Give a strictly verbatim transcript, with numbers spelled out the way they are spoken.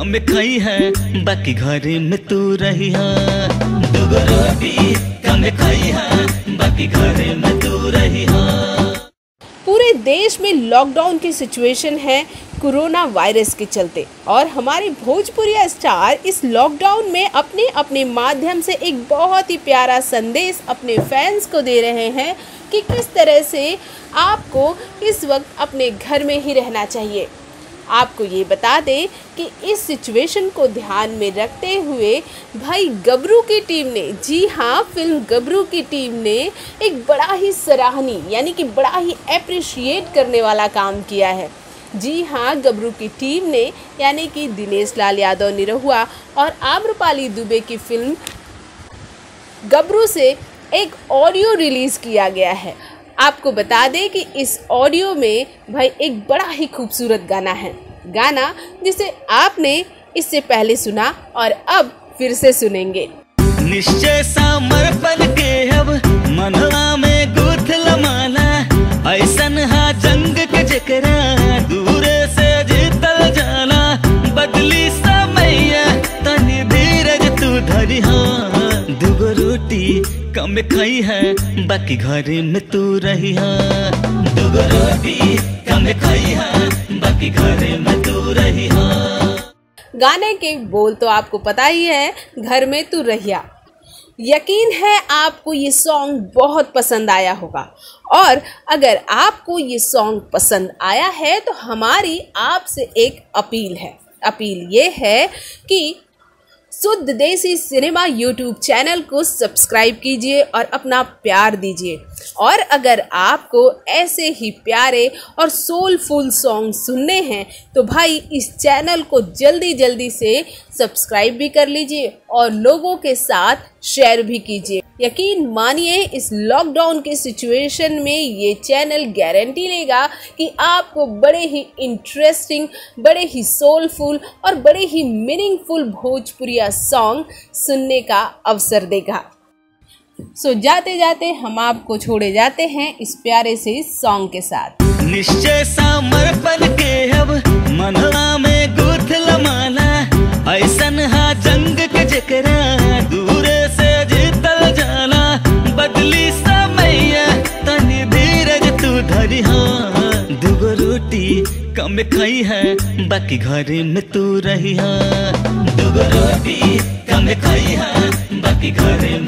कम खाई है बाकी घरे में तू रही है। दुगो रोटी कम खाई है बाकी घरे में तू रही है। पूरे देश में लॉकडाउन की सिचुएशन है कोरोना वायरस के चलते, और हमारे भोजपुरिया स्टार इस लॉकडाउन में अपने अपने माध्यम से एक बहुत ही प्यारा संदेश अपने फैंस को दे रहे हैं कि किस तरह से आपको इस वक्त अपने घर में ही रहना चाहिए। आपको ये बता दें कि इस सिचुएशन को ध्यान में रखते हुए भाई गबरू की टीम ने, जी हाँ, फिल्म गबरू की टीम ने एक बड़ा ही सराहनीय यानी कि बड़ा ही एप्रिशिएट करने वाला काम किया है। जी हाँ, गबरू की टीम ने यानी कि दिनेश लाल यादव निरहुआ और आम्रपाली दुबे की फिल्म गबरू से एक ऑडियो रिलीज़ किया गया है। आपको बता दें कि इस ऑडियो में भाई एक बड़ा ही खूबसूरत गाना है, गाना जिसे आपने इससे पहले सुना और अब फिर से सुनेंगे। निश्चय समर्पण के अब मनवा में गुथल माला, ऐसन हा जंग के जकरा दूर से जीतल जाला। बदली समय तनी धीरज तू धरी हाँ, दुगो रोटी कम खाई है बाकी घरे में तू रही है। दुगो रोटी कम खाई है बाकी घरे में तू रही है। गाने के बोल तो आपको पता ही है, घर में तू रहिया। यकीन है आपको ये सॉन्ग बहुत पसंद आया होगा, और अगर आपको ये सॉन्ग पसंद आया है तो हमारी आपसे एक अपील है। अपील ये है कि Shuddh Desi cinema YouTube channel को सब्सक्राइब कीजिए और अपना प्यार दीजिए। और अगर आपको ऐसे ही प्यारे और सोलफुल सॉन्ग सुनने हैं तो भाई इस चैनल को जल्दी जल्दी से सब्सक्राइब भी कर लीजिए और लोगों के साथ शेयर भी कीजिए। यकीन मानिए इस लॉकडाउन की सिचुएशन में ये चैनल गारंटी लेगा कि आपको बड़े ही इंटरेस्टिंग, बड़े ही सोलफुल और बड़े ही मीनिंगफुल भोजपुरिया सॉन्ग सुनने का अवसर देगा। सो जाते जाते हम आपको छोड़े जाते हैं इस प्यारे से सॉन्ग के साथ। निश्चय समर्पण के अब मनवा में गुथल माला, ऐसन हा जंग के जकरा दूर से जीतल जाला। बदली समय तनी धीरज तू धरी हाँ, दुगो रोटी कम खाई है बाकी घरे में तू रही है। दुगो रोटी कम खाई है बाकी घरे